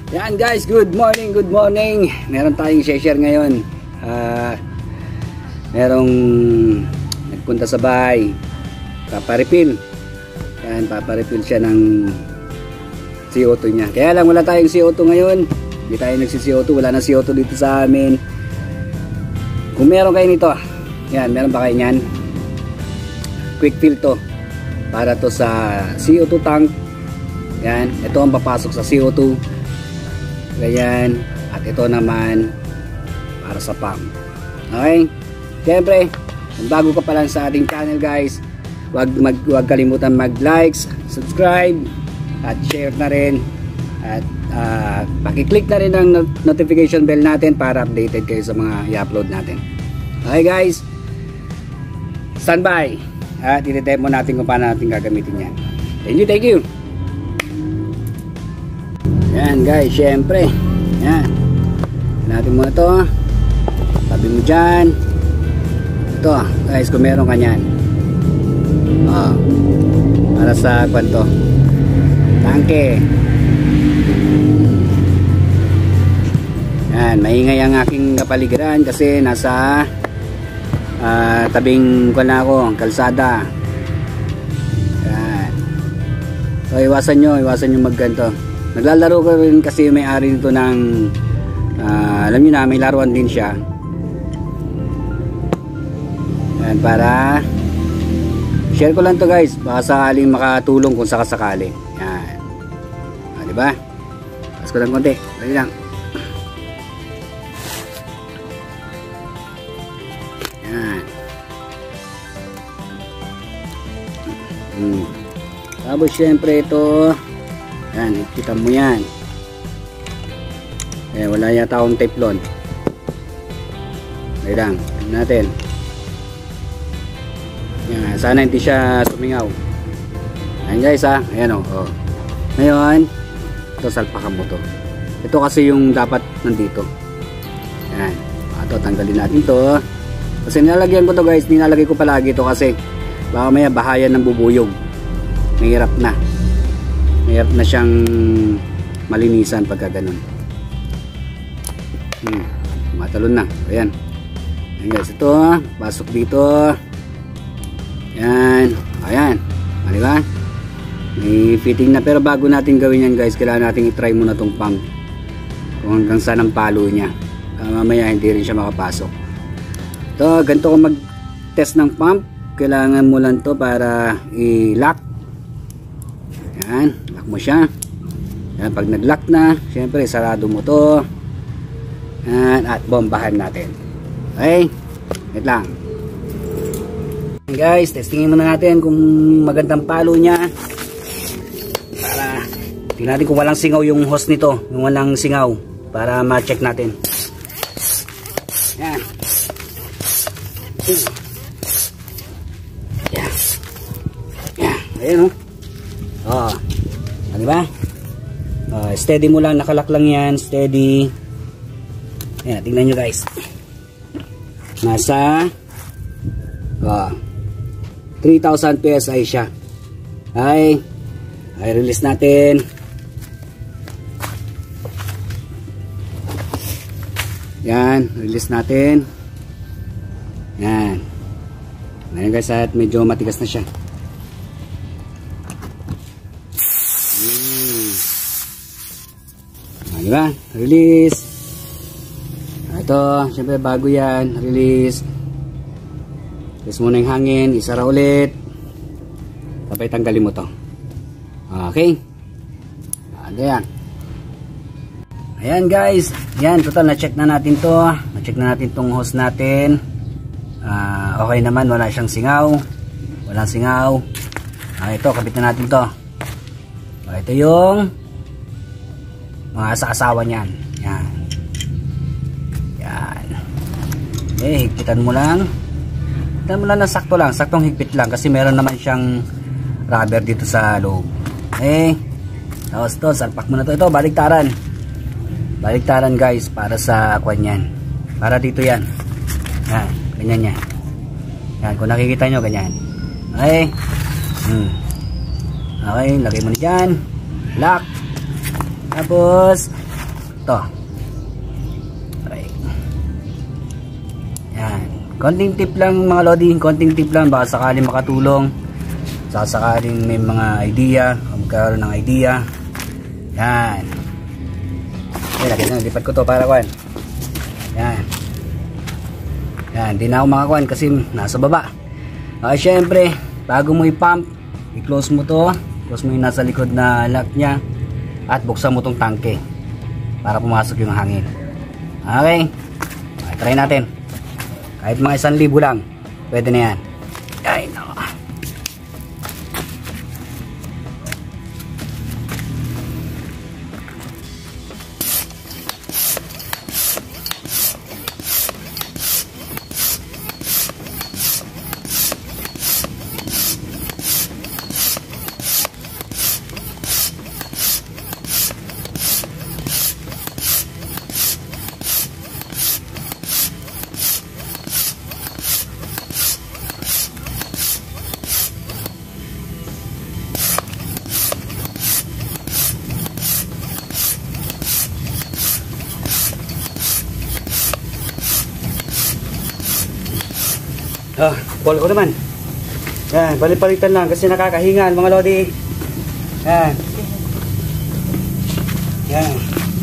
Yan guys, good morning, good morning. Meron tayong share ngayon. Merong nagpunta sa bahay, paparefill. Yan, paparefill siya ng CO2 niya. Kaya lang wala tayong CO2 ngayon. Hindi tayo nagsi-CO2, wala na CO2 dito sa amin. Kung meron kayo nito, yan, meron ba kayo niyan? Quick fill to. Para to sa CO2 tank. Yan, ito ang papasok sa CO2. Ganyan. At ito naman para sa pump. Okay? Siyempre, kung bago ka pa lang sa ating channel guys, wag kalimutan mag-likes, subscribe, at share na rin. At pakiclick na rin ang notification bell natin para updated kayo sa mga i-upload natin. Okay guys? Stand by. At i-demo natin kung paano natin gagamitin yan. Thank you. Yan guys, syempre. Yan. Natin muna to. Tabi mo dyan. Ito guys, kung meron ka nyan. Para sa kwanto. Tangke. Yan, maingay ang aking kapaligiran kasi nasa tabing ko na ako, kalsada. Yan. So iwasan nyo magganto. Naglalaro ko rin kasi yung may-ari nito ng alam nyo na, may laruan din siya. Yan, para share ko lang to guys, baka sakaling makatulong kung sakasakali. Yan, diba? Pas ko lang konti, dali lang. Yan. Tapos syempre ito, yan, ikita mo yan. Wala yata akong teflon. Dali lang, tignan natin. Yan, sana hindi siya sumingaw. Ayan guys ha, ayan o. Ngayon, ito salpakan mo to. Ito kasi yung dapat nandito. Yan, ito tanggalin natin to. Kasi nilalagyan ko to guys, nilalagay ko palagi to kasi baka maya bahayan ng bubuyog. Mahirap na. Mahirap na siyang malinisan pagka ganun. Matalon na. Ayan. Ayan guys, ito pasok dito. Yan. Ayan. Diba? May fitting na, pero bago natin gawin yan guys, kailangan natin i-try muna tong pump kung hanggang saan ang palo nya. Mamaya hindi rin siya makapasok. Ito, ganito kung mag-test ng pump, kailangan mo lang to para i-lock. Yan, lock mo siya. Yan, pag nag-lock na, syempre sarado mo to. Yan, at bombahan natin. Okay? Wait lang. Guys, testingin muna natin kung magandang palo niya. Para tingnan natin kung walang singaw yung hose nito, yung walang singaw, para ma-check natin. Yan. Yan. Yan. Ayan o. Diba? Steady mo lang, nakalak lang yan, steady. Ayan, tingnan nyo guys. Nasa 3,000 PSI siya. Ay release natin. Yan, release natin. Yan. Ngayon guys, at medyo matigas na siya. Diba? Release. Ito, syempre bago yan. Release. Release muna yung hangin. Isara ulit. Tapos tanggalin mo to. Okay. Ayan. Ayan guys. Yan, total na-check na natin to. Na-check na natin tong hose natin. Okay naman, wala siyang singaw. Walang singaw. Ito, kabit na natin to. Ito yung mga asawa niyan. Yan. Yan. Okay, higpitan mo lang. Higpitan mo lang na sakto lang. Saktong higpit lang kasi meron naman siyang rubber dito sa loob. Okay. Tapos to, salpak mo na to. Ito, baliktaran. Baliktaran guys, para sa kwan yan. Para dito yan. Yan, ganyan yan. Yan, kung nakikita nyo, ganyan. Okay. Okay, lagay mo na dyan. Lock. Tapos to. Okay. Yan. Konting tip lang mga lodi, konting tip lang, baka sakaling makatulong, sakaling may mga idea, magkaroon ng idea. Yan. Ayan, lipat ko to para kuhan. Yan. Yan, di na ako makakuhan kasi nasa baba. Syempre, bago mo i-pump, i-close mo to, close mo yung nasa likod na lock nya, at buksan mo tong tangke para pumasok yung hangin. Okay, try natin. Kahit mga 1,000 lang, pwede na yan. Ay, no. Ball ko naman. Yan, balik-balitan lang kasi nakakahingan mga lodi. Yan. Yan.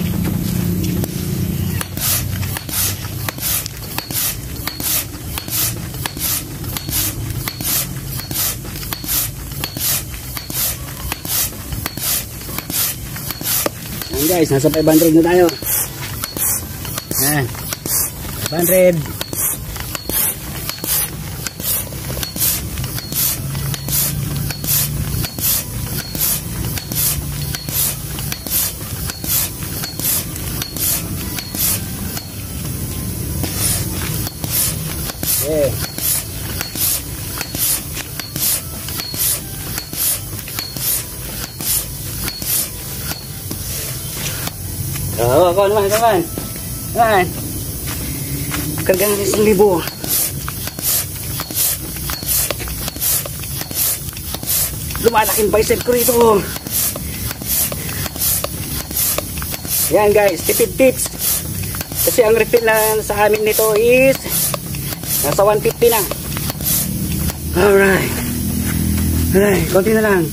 Yan guys, nasa 500 na tayo. Yan. 500. Okay. Ako naman. Naman. Karga natin 1,000. Lumalaking bicep ko rito. Yan guys, tipid tips. Kasi ang refill na sa amin nito is nasa 150 na. Alright. Konti na lang.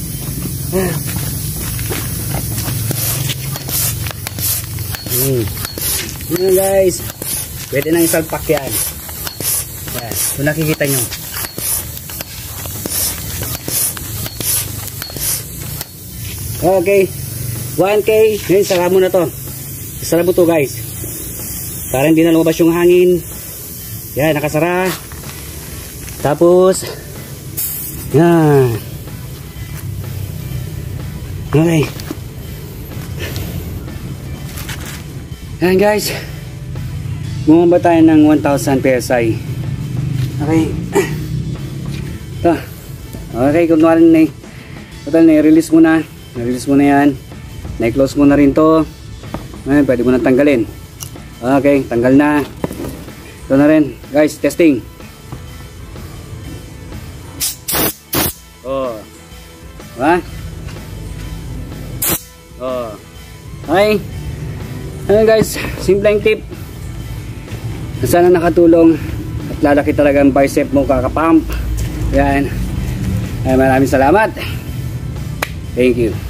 Yan guys. Pwede nang isalpak yan. Yan. Kung nakikita nyo. Okay. 1K. Ngayon, sara mo na to. Sara mo to guys. Para hindi na lumabas yung hangin. Yan, nakasara. Tapos yan. Okay. Yan guys. Bumaba tayo ng 1,000 PSI. Okay. Ito. Okay, kunwari na total na i-release mo na. I-release mo na yan. Na-close mo na rin to. Ngayon, pwede mo na tanggalin. Okay, tanggal na. Ito na rin. Guys, testing. Oh. Ha? Oh. Okay. Ayan guys, simpleng tip. Sana nakatulong at lalaki talaga ang bicep mo kakapump. Yan. Ay, maraming salamat. Thank you.